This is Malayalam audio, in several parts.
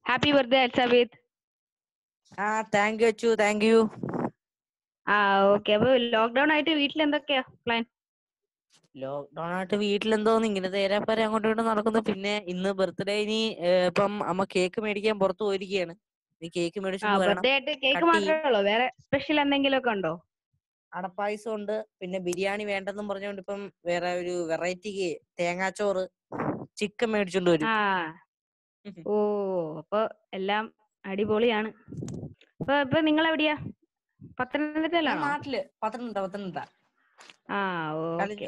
Happy birthday Alsabid. Thank you Achu, thank you. Okay. അപ്പൊ ലോക്ക്ഡൌൺ ആയിട്ട് വീട്ടിൽ എന്തൊക്കെയാ പ്ലാൻ? ലോക്ക്ഡൌൺ ആയിട്ട് വീട്ടിലെന്തോന്ന് ഇങ്ങനെ തേരാപ്പാര അങ്ങോട്ടും ഇങ്ങോട്ടും നടക്കുന്നു. പിന്നെ ഇന്ന് ബർത്ത്ഡേ, ഇനി ഇപ്പം അമ്മ കേക്ക് മേടിക്കാൻ പുറത്ത് പോയിരിക്കുകയാണ്. നീ കേക്ക് മേടിച്ചോണ്ട് വരണം. ബർത്ത്ഡേ ആയിട്ട് കേക്ക് കട്ട് മാത്രമേ ഉള്ളൂ, വേറെ സ്പെഷ്യൽ എന്തെങ്കിലും ഒക്കെ ഉണ്ടോ? അടപ്പായസം ഉണ്ട്, പിന്നെ ബിരിയാണി വേണ്ടെന്നും പറഞ്ഞുകൊണ്ട് ഇപ്പം വേറെ ഒരു വെറൈറ്റിക്ക് തേങ്ങാച്ചോറ് ചിക്കൻ മേടിച്ചോണ്ട് വരും. ഓ, അപ്പൊ എല്ലാം അടിപൊളിയാണ്. ഇപ്പൊ നിങ്ങൾ എവിടെയാ? പത്തനംതിട്ടയിലാണോ? നാട്ടില് പത്തനംതിട്ട. ഓക്കെ.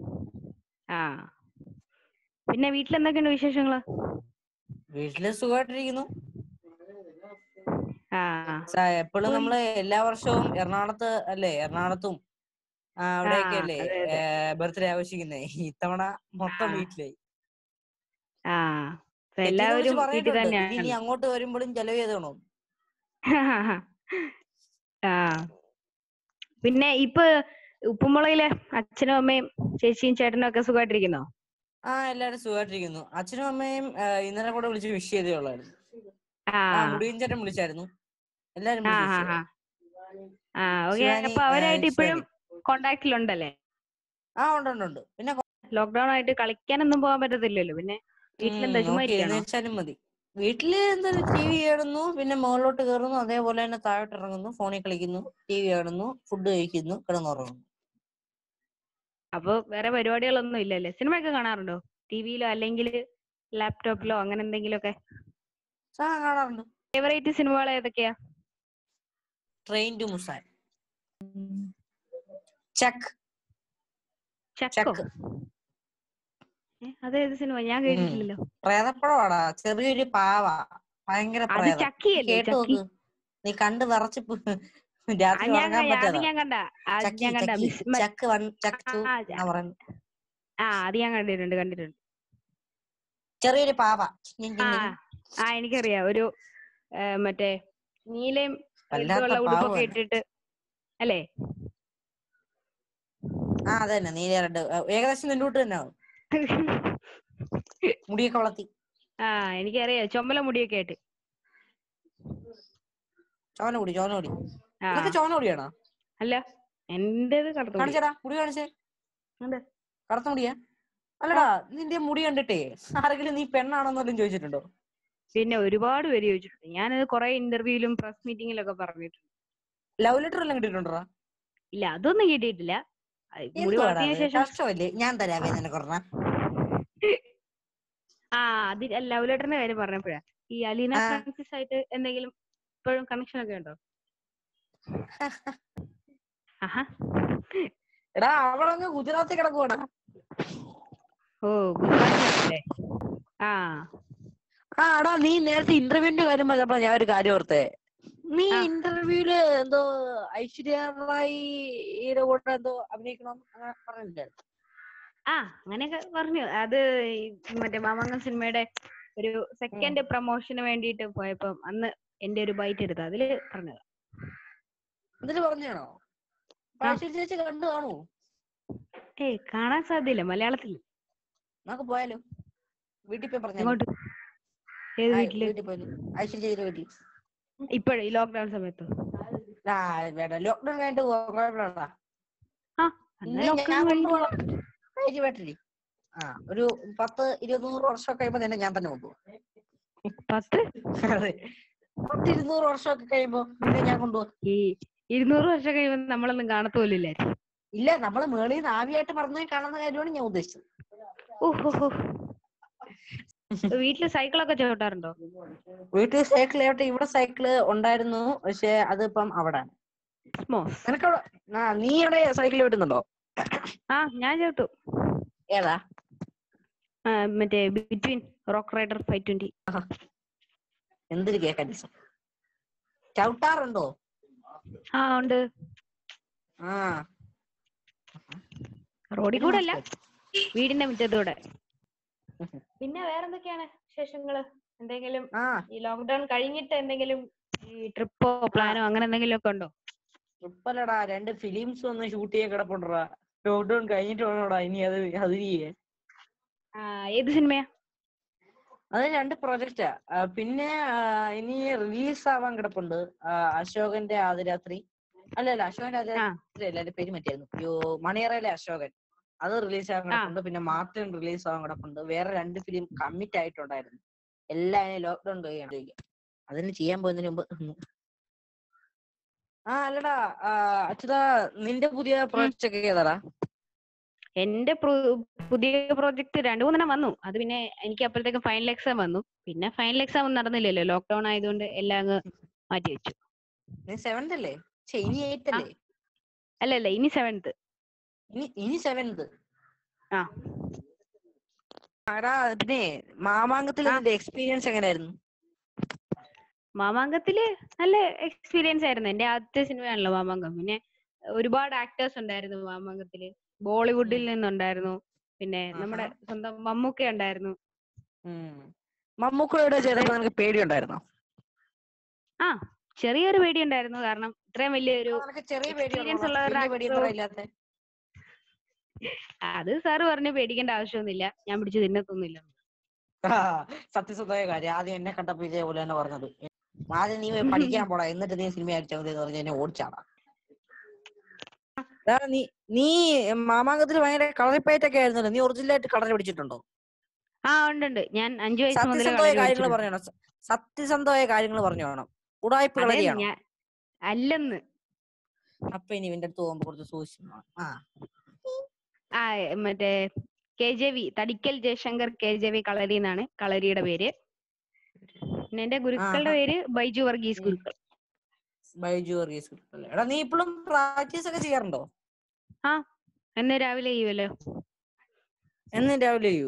പിന്നെ വീട്ടിൽ എന്തൊക്കെയുണ്ട് വിശേഷങ്ങള്? വീട്ടില് സുഖമായിട്ടിരിക്കുന്നു. എപ്പോഴും അപ്പോൾ നമ്മള് എല്ലാ വർഷവും എറണാകുളത്തും അവിടെയൊക്കെ അല്ലേ അതെ. ബർത്ത്ഡേ ആഘോഷിക്കുന്നേ. ഇത്തവണ മൊത്തം വീട്ടിലായി. എല്ലാവരും വിളിച്ച് വീട്ടിൽ പറഞ്ഞിട്ടുണ്ട്, തന്നെയാണ്. ഇനി അങ്ങോട്ട് വരുമ്പോഴും ചെലവ് ചെയ്തോണോ. പിന്നെ ഇപ്പൊ ഉപ്പുമുളയിലെ അച്ഛനും അമ്മയും ചേച്ചിയും ചേട്ടനും ഒക്കെ സുഖമായിട്ടിരിക്കുന്നോ? എല്ലാരും സുഖമായിട്ടിരിക്കുന്നു. അച്ഛനും അമ്മയും ഇന്നലെ കൂടെ വിളിച്ച് വിഷ് ചെയ്തേ ഉള്ളായിരുന്നു. മുടിയൻ ചേട്ടൻ വിളിച്ചായിരുന്നു. എല്ലാരും അപ്പൊ അവരായിട്ട് ഇപ്പോഴും കോണ്ടാക്റ്റിലുണ്ടല്ലേ? ഉണ്ട്. പിന്നെ ലോക്ക്ഡൌൺ ആയിട്ട് കളിക്കാനൊന്നും പോകാൻ പറ്റത്തില്ലല്ലോ, പിന്നെ വീട്ടിലെന്താ ചുമ്മാ ഇരിക്കാണോ? മതി. വീട്ടില് എന്തായാലും TV കാണുന്നു, പിന്നെ മുകളിലോട്ട് കയറുന്നു, അതേപോലെ തന്നെ താഴോട്ട് ഇറങ്ങുന്നു, ഫോണിൽ കളിക്കുന്നു, TV കാണുന്നു, ഫുഡ് കഴിക്കുന്നു, കിടന്നുറങ്ങുന്നു. അപ്പൊ വേറെ പരിപാടികളൊന്നും ഇല്ലല്ലേ? സിനിമയൊക്കെ കാണാറുണ്ടോ? ടിവിയിലോ അല്ലെങ്കിൽ ലാപ്ടോപ്പിലോ അങ്ങനെ എന്തെങ്കിലുമൊക്കെ? കാണാറുണ്ട്. ഫേവറേറ്റ് സിനിമകൾ ഏതൊക്കെയാ? ട്രെയിൻ ടു മുസാൻ, ചക്ക്. അതേത് സിനിമ? ഞാൻ കേട്ടിട്ടില്ലല്ലോ. പ്രേതപ്പടമാടാ, ചെറിയൊരു പാവ, ഭയങ്കര പ്രേതം. കേട്ടു നോക്ക്, നീ കണ്ട് വിറച്ച് രാത്രി ഉറങ്ങാൻ പറ്റാതെ. ചക്ക് 1 ചക്ക് 2 അത് ഞാൻ കണ്ടിട്ടുണ്ട്. ചെറിയൊരു പാവ. എനിക്കറിയാം. ഒരു മറ്റേ നീലയും വല്ലാത്ത ഉടുപ്പൊക്കെ ഇട്ടിട്ട് അല്ലേ? അതന്നെ, നീല റെഡ്, ഏകദേശം നിന്റെ കൂട്ട് തന്നെ. മുടിയൊക്കെ വളർത്തി. എനിക്കറിയാം, ചുമല മുടിയൊക്കെ ആയിട്ട്. ചോനമുടി. ചോന മുടിയാണോ? അല്ല, എന്റേത് കറുത്ത മുടി. മുടി കാണിച്ചേ. കറുത്ത മുടിയാ? അല്ലടാ, നിന്റെ മുടി കണ്ടിട്ടേ ആരെങ്കിലും നീ പെണ്ണാണോന്നെല്ലാം ചോദിച്ചിട്ടുണ്ടോ? പിന്നെ ഒരുപാട് പേര് ചോദിച്ചിട്ടുണ്ട്. ഞാനത് കുറെ ഇന്റർവ്യൂവിലും പ്രസ് മീറ്റിംഗിലൊക്കെ പറഞ്ഞിട്ടുണ്ട്. ലവ് ലെറ്റർ എല്ലാം കിട്ടിയിട്ടുണ്ടോ? ഇല്ല, അതൊന്നും കിട്ടിയിട്ടില്ല. മുടി വളർത്തിയതിനു ശേഷം ഞാൻ തരാവേ നിനക്കൊരെണ്ണം. ലവ് ലെറ്ററിന്റെ കാര്യം പറഞ്ഞപ്പോഴാ, ഈ അലീന ഫ്രാൻസിസ് ആയിട്ട് എന്തെങ്കിലും ഇപ്പോഴും കണക്ഷൻ ഒക്കെ ഉണ്ടോ? എടാ, അവളങ്ങ് ഗുജറാത്തിൽ കിടക്കുവാടാ. ഗുജറാത്തിലല്ലേ? എടാ, നീ നേരത്തെ ഇന്റർവ്യൂവിന്റെ കാര്യം പറഞ്ഞപ്പോ ഞാൻ ഒരു കാര്യം ഓർത്തേ. നീ ഇന്റർവ്യൂല് എന്തോ ഐശ്വര്യ റായിയുടെ കൂടെ എന്തോ അഭിനയിക്കണം പറഞ്ഞില്ലേ? അങ്ങനെയൊക്കെ പറഞ്ഞു. അത് മറ്റേ മാമംഗം സിനിമയുടെ ഒരു സെക്കൻഡ് പ്രൊമോഷന് വേണ്ടിയിട്ട് പോയപ്പോ അന്ന് എന്റെ ഒരു ബൈറ്റ് എടുത്ത അതില് പറഞ്ഞതാ. എന്നിട്ട് പറഞ്ഞാണോ? ചേച്ചി കണ്ടു കാണൂ? കാണാൻ സാധ്യല്ല, മലയാളത്തിൽ. നമുക്ക് പോയാലോ? വീട്ടിൽ പോയി പറഞ്ഞു. ഇപ്പോഴേ ഈ ലോക്ക്ഡൌൺ സമയത്ത്? ലോക്ക്ഡൌൺ കഴിഞ്ഞിട്ട് ഒരു 10-20 വർഷം കഴിയുമ്പോ തന്നെ ഞാൻ തന്നെ കൊണ്ടുപോകും. 10-200 വർഷമൊക്കെ കഴിയുമ്പോ പിന്നെ ഞാൻ കൊണ്ടുപോകും. ഈ 200 വർഷം കഴിയുമ്പോ നമ്മളൊന്നും കാണത്തോലില്ല. ഇല്ല, നമ്മള് മേളിൽ നിന്ന് ആവിയായിട്ട് പറഞ്ഞ കാണുന്ന കാര്യമാണ് ഞാൻ ഉദ്ദേശിച്ചത്. വീട്ടില് സൈക്കിളൊക്കെ ചവിട്ടാറുണ്ടോ? വീട്ടിൽ സൈക്കിൾ ഇവിടെ സൈക്കിള് ഉണ്ടായിരുന്നു, പക്ഷെ അതിപ്പം അവിടെ. നീ ഇവിടെ സൈക്കിൾ ചവിട്ടുന്നുണ്ടോ? ഞാൻ ചവിട്ടും. ഏതാ? മറ്റേ ബിറ്റ്വീൻ റോക്ക് റൈഡർ 520. എന്തൊരു കേക്കാൻ ചവിട്ടാറുണ്ടോ? ഉണ്ട്. റോഡിൽ കൂടെ അല്ല, വീടിന്റെ മുറ്റത്തൂടെ. പിന്നെ വേറെന്തൊക്കെയാണ് വിശേഷങ്ങള്? എന്തെങ്കിലും ഈ ലോക്ക്ഡൌൺ കഴിഞ്ഞിട്ട് എന്തെങ്കിലും ഈ ട്രിപ്പോ പ്ലാനോ അങ്ങനെ എന്തെങ്കിലും ഒക്കെ ഉണ്ടോ? ട്രിപ്പല്ലടാ, 2 ഫിലിംസ് ഒന്ന് ഷൂട്ട് ചെയ്യാൻ കിടപ്പുണ്ടാ. ലോക്ക്ഡൌൺ കഴിഞ്ഞിട്ട് വേണോടാ ഇനി അത് ചെയ്യാൻ. ഏത് സിനിമയാ? അത് 2 പ്രോജക്റ്റാ. പിന്നെ ഇനി റിലീസ് ആവാൻ കിടപ്പുണ്ട് അശോകന്റെ ആദിരാത്രി. അല്ല അശോകന്റെ ആദിരാത്രി അല്ല, എന്റെ പേര് മറ്റായിരുന്നു. മണിയറയിലെ അശോകൻ, അത് റിലീസ് ആവാൻ കിടപ്പുണ്ട്. പിന്നെ മാർട്ടിൻ റിലീസ് ആവാൻ കിടപ്പുണ്ട്. വേറെ 2 ഫിലിം കമ്മിറ്റ് ആയിട്ടുണ്ടായിരുന്നു. എല്ലാം ലോക്ക്ഡൌൺ കഴിയാണ്. അതിന് ചെയ്യാൻ പോകുന്നതിന് മുമ്പ് അല്ലടാ അച്യുതാ, നിന്റെ പുതിയ പ്രോജക്റ്റ് ഒക്കെ ഏതാടാ? എന്റെ പുതിയ പ്രോജക്ട് 2-3 വന്നു. അത് പിന്നെ എനിക്ക് അപ്പോഴത്തേക്ക് ഫൈനൽ എക്സാം വന്നു. പിന്നെ ഫൈനൽ എക്സാം നടന്നില്ലല്ലോ, ലോക്ക്ഡൌൺ ആയതുകൊണ്ട് എല്ലാം അങ്ങ് മാറ്റി വെച്ചു. നീ 7th അല്ലേ? ഇനി 8th അല്ലേ? അല്ലല്ല, ഇനി 7th. ഇനി 7th. പിന്നെ മാമാങ്കത്തിൽ നിന്റെ എക്സ്പീരിയൻസ് എങ്ങനെയായിരുന്നു? മാമാങ്കത്തില് നല്ല എക്സ്പീരിയൻസ് ആയിരുന്നു. എന്റെ ആദ്യത്തെ സിനിമയാണല്ലോ മാമാങ്കം. പിന്നെ ഒരുപാട് ആക്ടേഴ്സ് ഉണ്ടായിരുന്നു മാമാങ്കത്തില്. ബോളിവുഡിൽ നിന്നുണ്ടായിരുന്നു, പിന്നെ നമ്മുടെ സ്വന്തം മമ്മൂക്ക ഉണ്ടായിരുന്നു. മമ്മൂക്കയോട് ചേർന്ന് നിനക്ക് പേടിയുണ്ടായിരുന്നോ? ചെറിയൊരു പേടി ഉണ്ടായിരുന്നു. കാരണം ഇത്രയും വലിയൊരു എക്സ്പീരിയൻസ് ഉള്ള അത് സാറ് പറഞ്ഞു പേടിക്കേണ്ട ആവശ്യമൊന്നുമില്ല, ഞാൻ പിടിച്ച് തിന്നത്തൊന്നുമില്ല. സത്യസന്ധമായ കാര്യം. ആദ്യം എന്നെ കണ്ടപ്പോ ഇതേപോലെ തന്നെ പറഞ്ഞത്. ആദ്യം നീ പഠിക്കാൻ പോടാ, എന്നിട്ട് നീ സിനിമ അടിച്ചാൽ മതി എന്ന് പറഞ്ഞ് എന്നെ ഓടിച്ചാടാ. നീ മാമാങ്കത്തിൽ ഭയങ്കര കളറിപ്പയറ്റൊക്കെ ആയിരുന്നല്ലോ. നീ ഒറിജിനലായിട്ട് കളർ പിടിച്ചിട്ടുണ്ടോ? ഉണ്ട്. ഞാൻ 5 വയസ്സ് മുതലേ സത്യസന്ധമായ കാര്യങ്ങൾ പറഞ്ഞു വേണം. ഉടായ്പ കളരിയാണോ? അല്ലെന്ന്. അപ്പൊ ഇനി ഇവന്റെ അടുത്ത് പോകുമ്പോ കുറച്ച് സൂക്ഷിക്കണം. മറ്റേ KJV, തടിക്കൽ ജയശങ്കർ KJV കളരി എന്നാണ് കളരിയുടെ പേര്. പിന്നെ എന്റെ ഗുരുക്കളുടെ പേര് ബൈജു വർഗീസ് ഗുരുക്കൾ. എടാ, നീ ഇപ്പോഴും പ്രാക്ടീസ് ഒക്കെ ചെയ്യാറുണ്ടോ? എന്ന് രാവിലെ ചെയ്യുമല്ലോ. ചെയ്യൂ?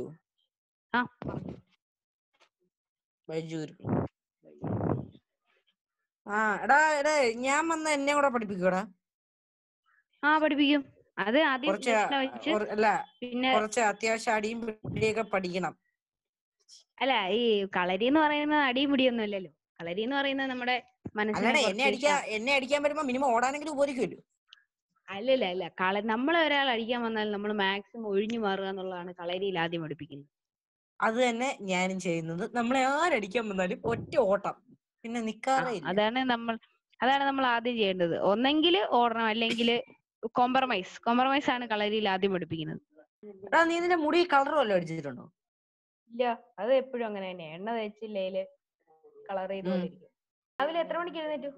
എടാ ഞാൻ വന്ന് എന്നെ കൂടെ പഠിപ്പിക്കൂടാ? പഠിപ്പിക്കും. അത് ആദ്യം പിന്നെ കുറച്ച് അത്യാവശ്യം അടിയും പിടിയൊക്കെ പഠിക്കണം. അല്ല, ഈ കളരി എന്ന് പറയുന്നത് അടിയും പിടിയൊന്നും അല്ലല്ലോ. കളരി എന്ന് പറയുന്നത് നമ്മുടെ മനസ്സിനെ എന്നെ അടിക്കാൻ വരുമ്പോ മിനിമം ഓടാനെങ്കിലും ഉപകരിക്കുമല്ലോ. അല്ല, നമ്മളെ ഒരാൾ അടിക്കാൻ വന്നാൽ നമ്മൾ മാക്സിമം ഒഴിഞ്ഞു മാറുക എന്നുള്ളതാണ് കളരിയിൽ ആദ്യം പഠിപ്പിക്കുന്നത്. അത് തന്നെ ഞാനും ചെയ്യുന്നത്. നമ്മളെ ആരടിക്കാൻ വന്നാലും ഒറ്റ ഓട്ടം, പിന്നെ നിക്കാറേ ഇല്ല. അതാണ് നമ്മൾ ആദ്യം ചെയ്യേണ്ടത്. ഒന്നെങ്കിൽ ഓടണം, അല്ലെങ്കിൽ കോംപ്രമൈസ് ആണ് കളരിയിൽ ആദ്യം പഠിപ്പിക്കുന്നത്. നീ ഇതിന്റെ മുടി കളർ വല്ലതും അടിച്ചിട്ടുണ്ടോ? ഇല്ല, അത് എപ്പോഴും അങ്ങനെ തന്നെ. എണ്ണ തേച്ചില്ലേല് കളർ ചെയ്തുകൊണ്ടിരിക്കും. രാവിലെ എത്ര മണിക്ക് എഴുന്നേറ്റു?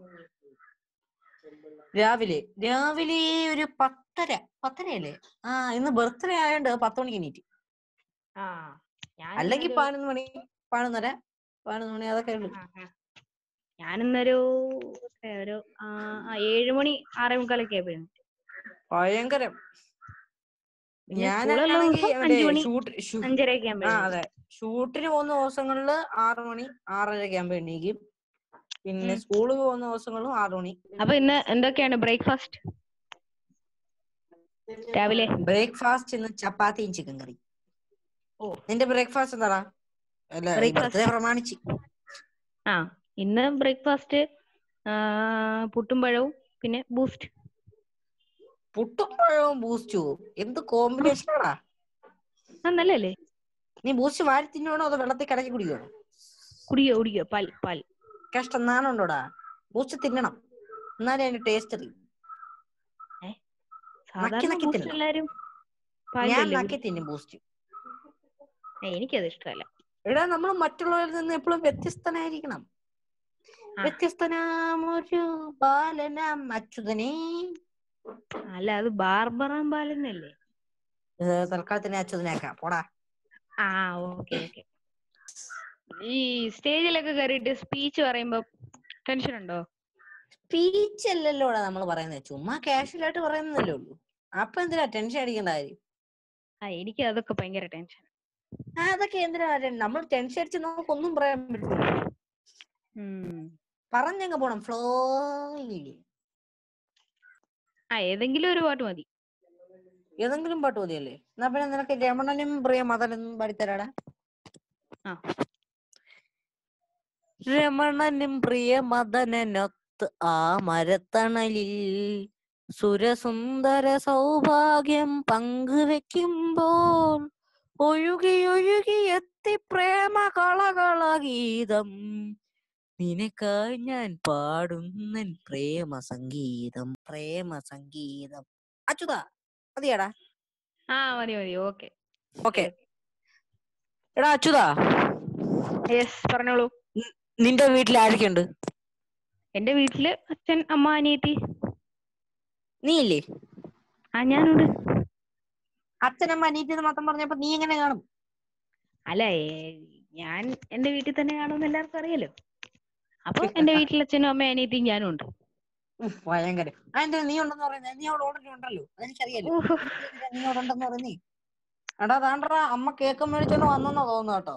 രാവിലെ ഒരു 10:30 അല്ലേ? ഇന്ന് ബർത്ത്ഡേ ആയോണ്ട് 10 മണിക്ക് എണീറ്റ്. അല്ലെങ്കിൽ 11 മണി അതൊക്കെ ഉള്ളു. ഞാനിന്നൊരു 7 മണി 6:45 ആയപ്പോ. ഭയങ്കരം. ഷൂട്ടിന് പോകുന്ന ദിവസങ്ങളില് 6 മണി 6:30 ആകുമ്പോ എണീക്കും. പിന്നെ സ്കൂളിൽ പോകുന്ന ദിവസങ്ങളിലും 6 മണി. അപ്പൊ ഇന്ന് എന്തൊക്കെയാണ് ബ്രേക്ക്ഫാസ്റ്റ്? രാവിലെ ബ്രേക്ക്ഫാസ്റ്റ് ഇന്ന് ചപ്പാത്തിയും ചിക്കൻ കറി. നിന്റെ ബ്രേക്ക്ഫാസ്റ്റ് എന്താടാ? ബർത്ത്ഡേ പ്രമാണിച്ച്. ഇന്ന് ബ്രേക്ക്ഫാസ്റ്റ് പുട്ടും പഴവും പിന്നെ ബൂസ്റ്റ്. പുട്ടും പഴവും ബൂസ്റ്റോ? എന്ത് കോമ്പിനേഷനാടാ? നല്ലല്ലേ? നീ ബൂസ്റ്റ് വാരി തിന്നണോ അതോ വെള്ളത്തിൽ കലക്കി കുടിക്കണോ? കുടിക്കോ പാൽ. കഷ്ടം, നാണുണ്ടോടാ? ബൂസ്റ്റ് തിന്നണം, എന്നാലേ അതിന്റെ ടേസ്റ്റ് അറിയും. ഞാൻ നക്കി തിന്നും ബൂസ്റ്റ്. എനിക്കത് ഇഷ്ടമല്ല. എടാ, നമ്മൾ മറ്റുള്ളവരിൽ നിന്ന് എപ്പോഴും വ്യത്യസ്തനായിരിക്കണം. വ്യത്യസ്തനാമൊരു ബാലനാം അച്യുതനേ. അല്ല, അത് ബാർബറാം ബാലനല്ലേ? തൽക്കാലത്തിന് അച്യുതനാക്കാം, പോടാ. ഓക്കെ. ഈ സ്റ്റേജിലൊക്കെ കയറിയിട്ട് സ്പീച്ച് പറയുമ്പോ ടെൻഷൻ ഉണ്ടോ? സ്പീച്ച് അല്ലല്ലോടാ നമ്മൾ പറയുന്നത്, ചുമ്മാ കാഷ്വൽ ആയിട്ട് പറയുന്നല്ലേ ഉള്ളൂ. അപ്പൊ എന്തിനാ ടെൻഷൻ അടിക്കേണ്ട കാര്യം? എനിക്ക് അതൊക്കെ ഭയങ്കര ടെൻഷൻ. അതൊക്കെ എന്തിനാ? നമ്മൾ ടെൻഷൻ അടിച്ച് നമുക്കൊന്നും പറയാൻ പറ്റില്ല. പറഞ്ഞങ്ങ് പോണം, ഫ്ലോ. ഏതെങ്കിലും ഒരു പാട്ട് മതി. ഏതെങ്കിലും പാട്ട് മതിയല്ലേ? എന്നാ പിന്നെ നിനക്ക് രമണനും പ്രിയമദനും പാടിത്തരാടാ. രമണനും പ്രിയമദനൊത്ത് ആ മരത്തണലിൽ സുരസുന്ദര സൗഭാഗ്യം പങ്കുവെക്കുമ്പോൾ ഒഴുകി ഒഴുകി എത്തി പ്രേമ കളകളഗീതം, നിനക്കായി ഞാൻ പാടുന്ന പ്രേമ സംഗീതം, പ്രേമ സംഗീതം. അച്യുതാ മതിയാടാ. മതി മതി. Okay okay. എടാ അച്യുതാ, യെസ് പറഞ്ഞോളൂ. നിന്റെ വീട്ടിൽ ആരൊക്കെയുണ്ട്? എന്റെ വീട്ടില് അച്ഛൻ, അമ്മ, അനിയത്തി. നീ ഇല്ലേ? ഞാനുണ്ട്. അച്ഛനമ്മ അനിയത്തി എന്ന് മാത്രം പറഞ്ഞപ്പോ നീ എങ്ങനെ കാണും? അല്ല, ഞാൻ എന്റെ വീട്ടിൽ തന്നെ കാണുമെന്ന് എല്ലാവർക്കും അറിയാലോ. അപ്പൊ എന്റെ വീട്ടിൽ അച്ഛനും അമ്മയും അനിയത്തിയും ഞാനും ഉണ്ട്. ഭയങ്കര. അതെന്താ നീ ഉണ്ടെന്ന് പറയുന്നത്? നീ അവിടെ ഓൾറെഡി ഉണ്ടല്ലോ, അതെനിക്കറിയാലോ. നീ അവിടെ ഉണ്ടെന്ന് പറയുന്നേ. എടാ താണ്ടാ അമ്മ കേക്ക് മേടിച്ചോണ്ട് വന്നെന്നാ തോന്നുന്നു കേട്ടോ.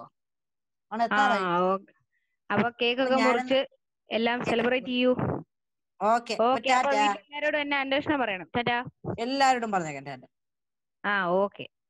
അപ്പൊ കേക്കൊക്കെ മുറിച്ച് എല്ലാം സെലിബ്രേറ്റ് ചെയ്യൂ. ഓക്കെ. അപ്പൊ വീട്ടിലെല്ലാരോടും എന്നെ അന്വേഷണം പറയണം. ടാറ്റാ. എല്ലാരോടും പറഞ്ഞേക്കാം. ഓക്കെ.